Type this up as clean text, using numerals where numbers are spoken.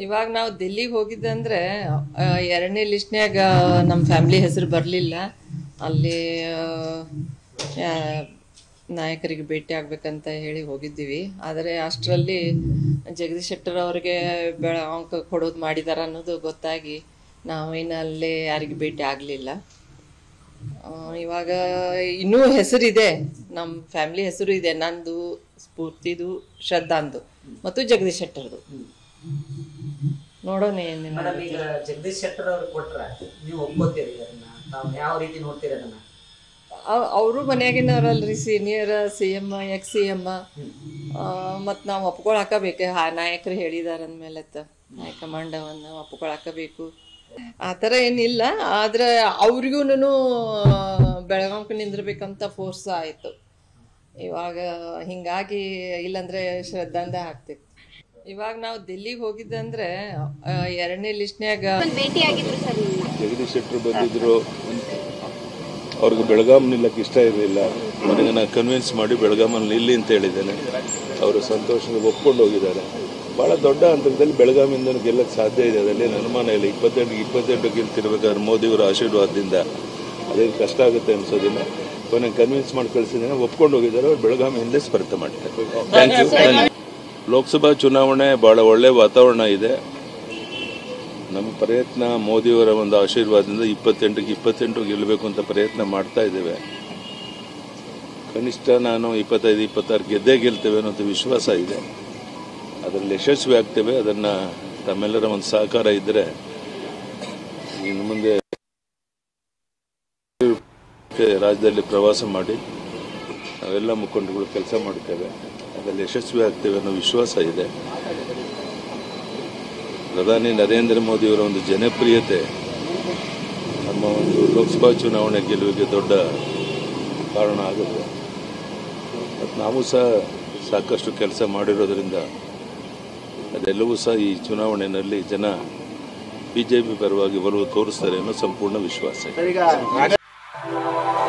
ಇವಾಗ ನಾವು ದಿಲ್ಲಿಗೆ ಹೋಗಿದ್ದಂದ್ರೆ ಎರಡನೇ ಲಿಸ್ಟ್ನ್ಯಾಗ ನಮ್ಮ ಫ್ಯಾಮಿಲಿ ಹೆಸರು ಬರಲಿಲ್ಲ. ಅಲ್ಲಿ ನಾಯಕರಿಗೆ ಭೇಟಿ ಆಗ್ಬೇಕಂತ ಹೇಳಿ ಹೋಗಿದ್ದೀವಿ. ಆದರೆ ಅಷ್ಟರಲ್ಲಿ ಜಗದೀಶ್ ಶೆಟ್ಟರ್ ಅವರಿಗೆ ಅಂಕ ಕೊಡೋದು ಮಾಡಿದಾರ ಅನ್ನೋದು ಗೊತ್ತಾಗಿ ನಾವು ಇನ್ನು ಅಲ್ಲೇ ಯಾರಿಗೆ ಭೇಟಿ ಆಗಲಿಲ್ಲ. ಇವಾಗ ಇನ್ನೂ ಹೆಸರಿದೆ, ನಮ್ಮ ಫ್ಯಾಮಿಲಿ ಹೆಸರು ಇದೆ, ನಂದು, ಸ್ಫೂರ್ತಿದು, ಶ್ರದ್ಧಾಂದು ಮತ್ತು ಜಗದೀಶ್ ಶೆಟ್ಟರ್ದು. ನೋಡೋಣ ಏನೇನು. ಮೇಡಮ್, ಈಗ ಜಗದೀಶ್ ಶೆಟ್ಟರ್ ಅವ್ರು ಕೊಟ್ರ ನೀವು ಒಪ್ಕೋತೀರಿ ಅದನ್ನ? ತಾವು ಯಾವ ರೀತಿ ನೋಡ್ತೀರಿ ಅದನ್ನ? ಅವರು ಮನ್ಯಾಗಿನವ್ರಲ್ರಿ, ಸೀನಿಯರ್ CM, ಎಕ್ಸ್ CM, ಮತ್ತು ನಾವು ಒಪ್ಕೊಳಕಬೇಕು. ನಾಯಕರು ಹೇಳಿದಾರೆ ಅಂದಮೇಲೆ ಹೈಕಮಾಂಡವನ್ನು ಒಪ್ಕೊಳಕಬೇಕು. ಆ ಥರ ಏನಿಲ್ಲ. ಆದರೆ ಅವ್ರಿಗೂ ಬೆಳಗಾವಿಗೆ ನಿಂದಿರ್ಬೇಕಂತ ಫೋರ್ಸ್ ಆಯಿತು ಇವಾಗ. ಹಿಂಗಾಗಿ ಇಲ್ಲಾಂದರೆ ಶ್ರದ್ಧಾಂದ ಆಗ್ತಿತ್ತು. ಇವಾಗ ನಾವು ದಿಲ್ಲಿಗೆ ಹೋಗಿದ್ದಂದ್ರೆ ಎರಡನೇ ಲಿಸ್ಟ್ನ್ಯಾಗ ಜಗದೀಶ್ ಶೆಟ್ಟರ್ ಬಂದಿದ್ರು. ಅವ್ರಿಗೆ ಬೆಳಗಾಂ ನಿಲ್ಲಕ್ಕೆ ಇಷ್ಟ ಇರಲಿಲ್ಲ. ನನಗೆ ನಾನು ಕನ್ವಿನ್ಸ್ ಮಾಡಿ ಬೆಳಗಾಮಲ್ಲಿ ನಿಲ್ಲಿ ಅಂತ ಹೇಳಿದ್ದೇನೆ. ಅವರು ಸಂತೋಷದಿಂದ ಒಪ್ಕೊಂಡು ಹೋಗಿದ್ದಾರೆ. ಭಾಳ ದೊಡ್ಡ ಹಂತದಲ್ಲಿ ಬೆಳಗಾಮಿಂದ ಗೆಲ್ಲಕ್ಕೆ ಸಾಧ್ಯ ಇದೆ, ಅದರಲ್ಲಿ ಅನುಮಾನ ಇಲ್ಲ. 28 ಗೆಲ್ತಿರ್ಬೇಕಾದ್ರೆ ಮೋದಿಯವರ ಆಶೀರ್ವಾದದಿಂದ ಅದೇನು ಕಷ್ಟ ಆಗುತ್ತೆ ಅನ್ಸೋದಿಲ್ಲ. ಕೊನೆಗೆ ಕನ್ವಿನ್ಸ್ ಮಾಡಿ ಕಳಿಸಿದ್ದೇನೆ, ಒಪ್ಕೊಂಡು ಹೋಗಿದ್ದಾರೆ. ಅವ್ರು ಬೆಳಗಾವಿಯಿಂದಲೇ ಸ್ಪರ್ಧೆ ಮಾಡ್ತಾರೆ. Thank you. ಲೋಕಸಭಾ ಚುನಾವಣೆ ಭಾಳ ಒಳ್ಳೆ ವಾತಾವರಣ ಇದೆ. ನಮ್ಮ ಪ್ರಯತ್ನ ಮೋದಿಯವರ ಒಂದು ಆಶೀರ್ವಾದದಿಂದ 28 ಗೆಲ್ಲಬೇಕು ಅಂತ ಪ್ರಯತ್ನ ಮಾಡ್ತಾ ಇದ್ದೇವೆ. ಕನಿಷ್ಠ ನಾನು 25-26 ಗೆದ್ದೇ ಗೆಲ್ತೇವೆ ಅನ್ನೋದು ವಿಶ್ವಾಸ ಇದೆ. ಅದರಲ್ಲಿ ಯಶಸ್ವಿ ಆಗ್ತೇವೆ. ಅದನ್ನು ತಮ್ಮೆಲ್ಲರ ಒಂದು ಸಹಕಾರ ಇದ್ದರೆ ಇನ್ನು ಮುಂದೆ ರಾಜ್ಯದಲ್ಲಿ ಪ್ರವಾಸ ಮಾಡಿ ನಾವೆಲ್ಲ ಮುಖಂಡರುಗಳು ಕೆಲಸ ಮಾಡ್ತೇವೆ. ಅದರಲ್ಲಿ ಯಶಸ್ವಿ ಆಗ್ತೇವೆ ಅನ್ನೋ ವಿಶ್ವಾಸ ಇದೆ. ಪ್ರಧಾನಿ ನರೇಂದ್ರ ಮೋದಿಯವರ ಒಂದು ಜನಪ್ರಿಯತೆ ನಮ್ಮ ಒಂದು ಲೋಕಸಭಾ ಚುನಾವಣೆ ಗೆಲುವಿಗೆ ದೊಡ್ಡ ಕಾರಣ ಆಗುತ್ತೆ. ಮತ್ತು ನಾವು ಸಹ ಸಾಕಷ್ಟು ಕೆಲಸ ಮಾಡಿರೋದ್ರಿಂದ ಅದೆಲ್ಲವೂ ಸಹ ಈ ಚುನಾವಣೆಯಲ್ಲಿ ಜನ BJP ಪರವಾಗಿ ಒಲವು ತೋರಿಸ್ತಾರೆ ಅನ್ನೋ ಸಂಪೂರ್ಣ ವಿಶ್ವಾಸ ಇದೆ.